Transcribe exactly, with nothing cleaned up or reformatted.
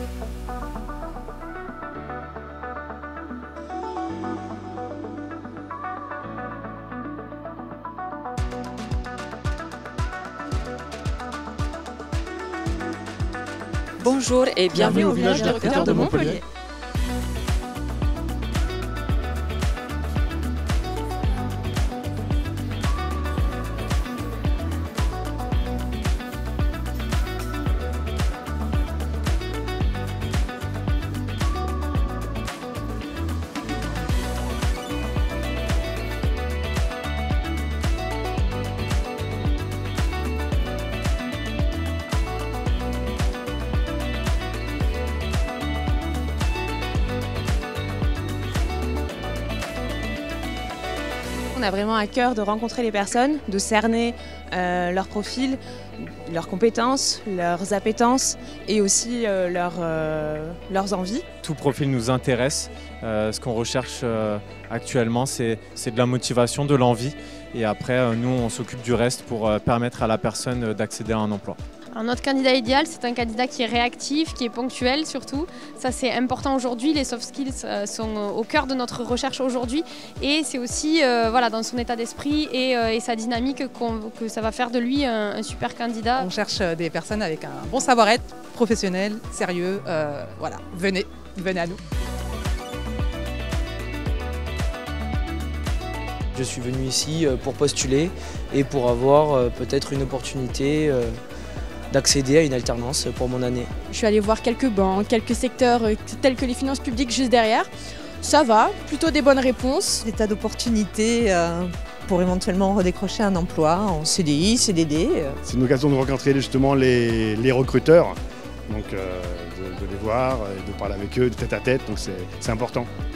Bonjour et bienvenue au village des recruteurs de Montpellier. On a vraiment à cœur de rencontrer les personnes, de cerner euh, leur profil, leurs compétences, leurs appétences et aussi euh, leur, euh, leurs envies. Tout profil nous intéresse. Euh, ce qu'on recherche euh, actuellement, c'est de la motivation, de l'envie. Et après, euh, nous, on s'occupe du reste pour euh, permettre à la personne d'accéder à un emploi. Alors notre candidat idéal, c'est un candidat qui est réactif, qui est ponctuel surtout. Ça, c'est important aujourd'hui. Les soft skills euh, sont au cœur de notre recherche aujourd'hui. Et c'est aussi euh, voilà, dans son état d'esprit et, euh, et sa dynamique qu'on, que ça va faire de lui un, un super candidat. On cherche des personnes avec un bon savoir-être, professionnel, sérieux. Euh, voilà, venez, venez à nous. Je suis venu ici pour postuler et pour avoir peut-être une opportunité d'accéder à une alternance pour mon année. Je suis allée voir quelques banques, quelques secteurs tels que les finances publiques juste derrière. Ça va, plutôt des bonnes réponses. Des tas d'opportunités euh, pour éventuellement redécrocher un emploi en C D I, C D D. C'est une occasion de rencontrer justement les, les recruteurs, donc euh, de, de les voir, de parler avec eux de tête à tête, donc c'est important.